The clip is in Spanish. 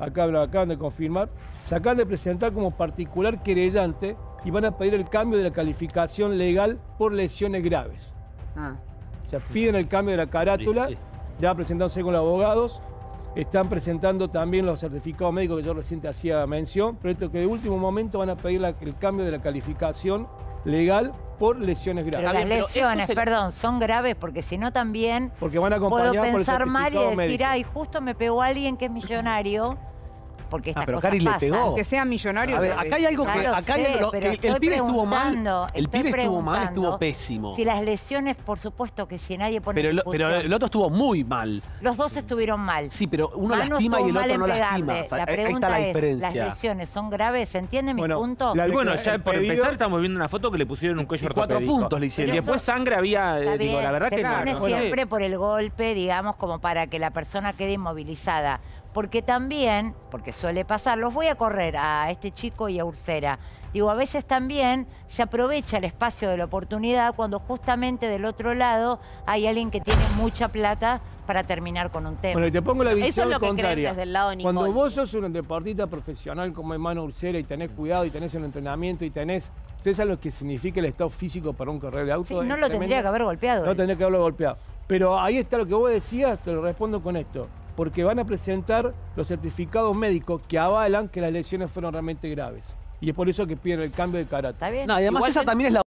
acá lo acaban de confirmar, se acaban de presentar como particular querellante y van a pedir el cambio de la calificación legal por lesiones graves. O sea, piden el cambio de la carátula, ya presentándose con los abogados, están presentando también los certificados médicos que yo recién hacía mención, pero esto que de último momento van a pedir el cambio de la calificación legal por lesiones graves. Pero las lesiones, perdón, son graves porque si no también porque van a acompañar puedo pensar por el mal y decir, médico. ay, justo me pegó alguien que es millonario. Porque estas pero cosas Cari le pasan. pegó. Aunque sea millonario. A ver, acá hay algo que... Ya lo Acá hay sé, algo pero que el pibe estuvo mal. El estoy pibe estuvo mal, preguntando estuvo pésimo. Si las lesiones, por supuesto que si nadie pone Pero el otro estuvo muy mal. Los dos estuvieron mal. Sí, pero uno Manu lastima y el estuvo mal otro no en lastima. pegarle. O sea, La ahí pregunta está la es, diferencia. ¿las lesiones son graves? ¿Se entiende mi punto? la- Y bueno, ya el por pedido- empezar estamos viendo una foto que le pusieron un cuello Y 4 ortopédico. puntos le hicieron. Y después sangre había, Está digo, bien, la verdad se que pone no. siempre por el golpe, digamos, como para que la persona quede inmovilizada. Porque también, porque suele pasar, los voy a correr a este chico y a Ursera. Digo, a veces también se aprovecha el espacio de la oportunidad cuando justamente del otro lado hay alguien que tiene mucha plata para terminar con un tema. Bueno, y te pongo la Eso es visión lo que creen contraria. desde el lado de Nicole. Cuando vos sos un deportista profesional como Manu Ursera y tenés cuidado y tenés el entrenamiento y tenés... ¿Ustedes saben lo que significa el estado físico para un corredor de auto? Sí, Es no lo tendría tremendo. que haber golpeado. No tendría que haberlo golpeado. Pero ahí está lo que vos decías, te lo respondo con esto. Porque van a presentar los certificados médicos que avalan que las lesiones fueron realmente graves. Y es por eso que piden el cambio de carácter. ¿Está bien? No, y además Igual esa que- también es la